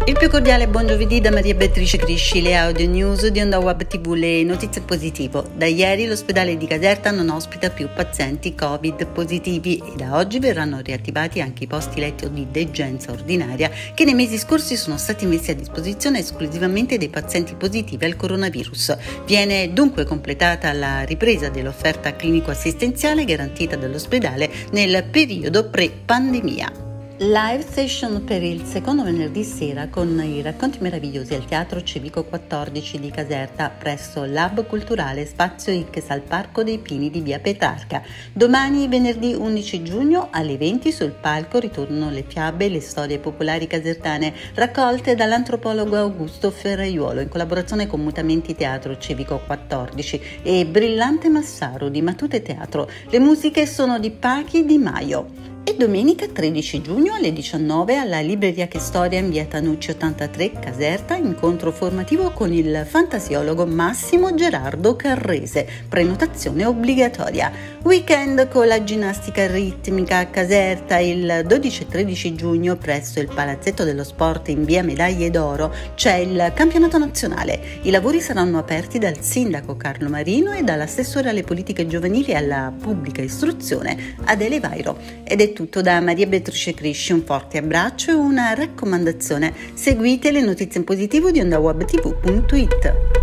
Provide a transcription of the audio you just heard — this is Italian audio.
Il più cordiale buon giovedì da Maria Beatrice Crisci, le audio news di Onda Web TV, le notizie positivo. Da ieri l'ospedale di Caserta non ospita più pazienti Covid positivi e da oggi verranno riattivati anche i posti letto di degenza ordinaria che nei mesi scorsi sono stati messi a disposizione esclusivamente dei pazienti positivi al coronavirus. Viene dunque completata la ripresa dell'offerta clinico-assistenziale garantita dall'ospedale nel periodo pre-pandemia. Live session per il secondo venerdì sera con i racconti meravigliosi al Teatro Civico 14 di Caserta presso l'Hub Culturale Spazio X al Parco dei Pini di Via Petrarca. Domani venerdì 11 giugno alle 20 sul palco ritornano le fiabe e le storie popolari casertane raccolte dall'antropologo Augusto Ferraiuolo in collaborazione con Mutamenti Teatro Civico 14 e Brillante Massaro di Matute Teatro. Le musiche sono di Pachi Di Maio. E domenica 13 giugno alle 19 alla Libreria Che Storia in via Tanucci 83 Caserta, incontro formativo con il fantasiologo Massimo Gerardo Carrese, prenotazione obbligatoria. Weekend con la ginnastica ritmica a Caserta il 12 e 13 giugno presso il Palazzetto dello Sport in via Medaglie d'Oro c'è il campionato nazionale. I lavori saranno aperti dal sindaco Carlo Marino e dall'assessore alle politiche giovanili e alla pubblica istruzione Adele Vairo. Ed è tutto da Maria Beatrice Crisci, un forte abbraccio e una raccomandazione: seguite le notizie in positivo di ondawebtv.it.